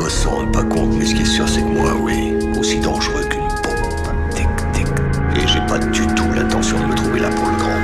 gosses s'en rendent pas compte, mais ce qui est sûr, c'est que moi, oui, aussi dangereux qu'une bombe. Tic, tic. Et j'ai pas du tout l'intention de me trouver là pour le grand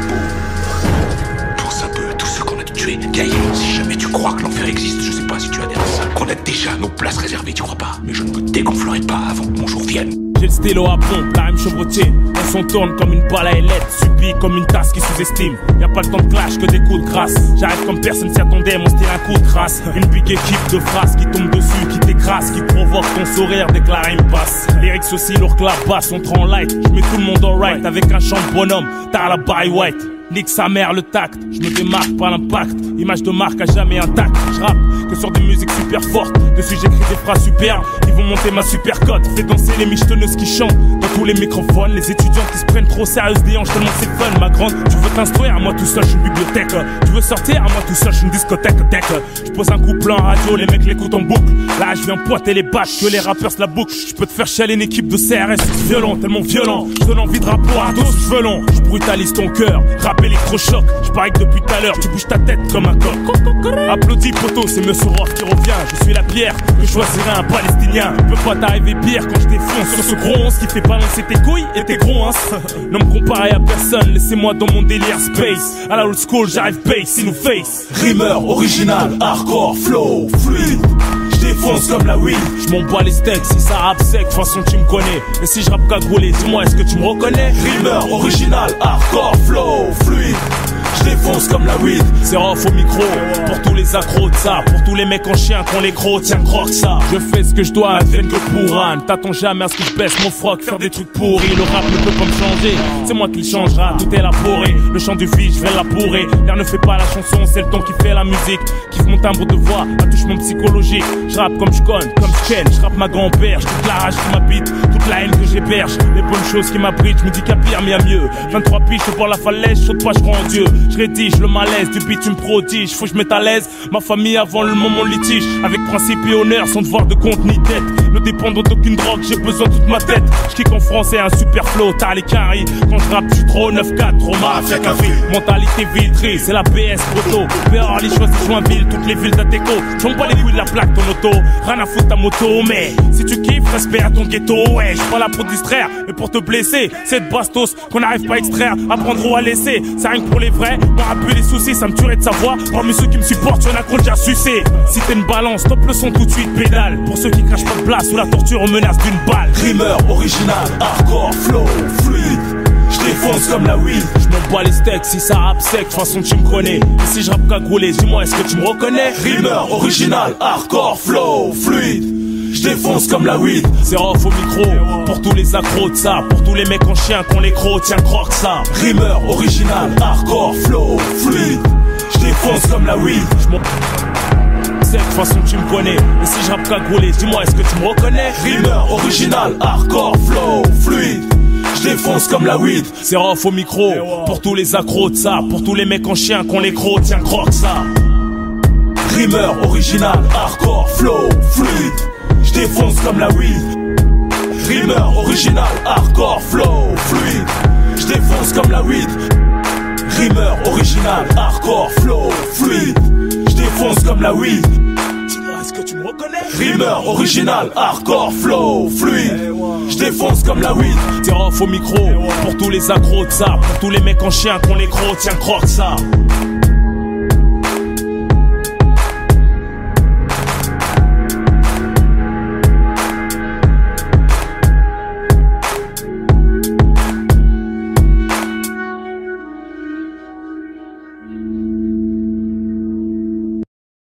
pot. Pense un peu à tous ceux qu'on a tués. Gaïa, si jamais tu crois que l'enfer existe, je sais pas si tu adhères à ça, qu'on a déjà nos places réservées, tu crois pas? Mais je ne me dégonflerai pas avant que mon jour vienne. J'ai le stylo à pompe, la même chevrotier. On s'en tourne comme une balle à ailettes, subie comme une tasse qui sous-estime. Y'a pas le temps de clash que des coups de grâce. J'arrive comme personne s'y attendait, mon style un coup de crasse. Une big équipe de phrases qui tombe dessus, qui t'écrase, qui provoque ton sourire dès que la rime passe. Lyrics aussi lourd que la basse, on te rend light. J'mets tout le monde en right avec un chant de bonhomme. T'as la Barry White. Nique sa mère le tact, je me démarque par l'impact. Image de marque à jamais intacte. Je rappe que sur des musiques super fortes. Dessus j'écris des phrases superbes. Ils vont monter ma super cote. Fais danser les michetonneuses qui chantent dans tous les microphones. Les étudiants qui se prennent trop sérieuses des hanches tellement c'est fun. Ma grande, tu veux t'instruire, moi tout seul je suis une bibliothèque. Tu veux sortir, moi tout seul je suis une discothèque. Je pose un couplet en radio, les mecs l'écoutent en boucle. Là je viens pointer les battes, que les rappeurs se la bouclent. Je peux te faire chialer une équipe de CRS violent, tellement violent. Je donne envie de rapper à tous cheveux longs. Je brutalise ton cœur, rap électrochoc. Je parie que depuis tout à l'heure tu bouges ta tête comme un coq. Applaudis poto, c'est Monsieur Roth qui revient. Je suis la pierre que choisirait un palestinien. Peut pas t'arriver pire quand je défonce sur ce gros once qui fait balancer tes couilles et tes gros ins. Non me comparer à personne, laissez-moi dans mon délire space. À la old school j'arrive bass in the face. Rimeur original, hardcore, flow, fluide. J'défonce comme la weed. J'm'en bats les steaks, si ça rappe sec, de toute façon tu me connais. Et si je rappe cagoulé, dis-moi est-ce que tu me reconnais? Rimeur original, hardcore, flow, fluide. J'défonce comme la weed. C'est off au micro, pour tous les accros de ça. Pour tous les mecs en chien qu'on les crocs, tiens croque ça. Je fais ce que je dois, advienne que pourra. Ne t'attends jamais à ce que je baisse mon froc, faire des trucs pourris. Le rap ne peut pas me changer, c'est moi qui le changera. Tout est labouré, le chant du vide, je vais l'apourer. L'air ne fait pas la chanson, c'est le ton qui fait la musique. Kiffe mon timbre de voix, attouchement psychologique. Je rappe comme je conne, comme je ken. Je rappe ma grand-père, toute la rage qui m'habite, toute la haine que j'héberge. Les bonnes choses qui m'abritent, je me dis qu'à pire mais à mieux. 23 piges, je vois la falaise, je saute pas, je crois en Dieu. Je rédige le malaise, du beat tu me prodiges. Faut que je mette à l'aise ma famille avant le moment litige. Avec principe et honneur, sans devoir de compte ni tête. Ne dépendant d'aucune drogue, j'ai besoin de toute ma tête. Je kick en français, un super flow, t'as les caries. Quand je rappe, je suis trop 9-4, trop mafia café. Mentalité vitrée, c'est la PS proto. Béarly, choisis Joinville, toutes les villes d'Ateco. J'en pas les couilles de la plaque, ton auto. Rien à foutre ta moto, mais si tu kiffes, respect à ton ghetto. Ouais, je suis pas là pour te distraire, mais pour te blesser. Cette bastos qu'on n'arrive pas à extraire, apprendre ou à laisser. C'est rien que pour les vrais, m'en rappeler les soucis, ça me tuerait de savoir. Parmi ceux qui me supportent, y'en a qu'on déjà sucé. Si t'es une balance, top le son tout de suite, pédale. Pour ceux qui crachent pas de place, sous la torture, on menace d'une balle. Rimeur original, hardcore, flow, fluide. J'défonce comme la weed. J'm'en bats les steaks, si ça rappe sec, de toute façon tu me connais. Et si je rappe cagoulé, dis-moi est-ce que tu me reconnais? Rimeur original, hardcore, flow, fluide. J'défonce comme la weed. C'est off au micro, pour tous les accros de ça. Pour tous les mecs en chien qu'on les crocs, tiens croque ça. Rimeur original, hardcore, flow, fluide. J'défonce comme la weed. De toute façon tu me connais. Et si je rappe cagoulé, dis-moi est-ce que tu me reconnais? Rimeur original, hardcore, flow, fluide. J'défonce comme la weed. C'est off au micro, pour tous les accros de ça. Pour tous les mecs en chien qu'on les crocs, tiens croque ça. Rimeur original, hardcore, flow, fluide. J'défonce comme la weed. Rimeur original, hardcore, flow, fluide. J'défonce comme la weed. Rimeur original, hardcore, flow, fluide. J'défonce comme la weed. Dis-moi est-ce que tu me reconnais? Rimeur original, hardcore, flow, fluide. J'défonce comme la weed. C'est off au micro, pour tous les accros de ça. Pour tous les mecs en chien qu'on les crocs, tiens croque ça.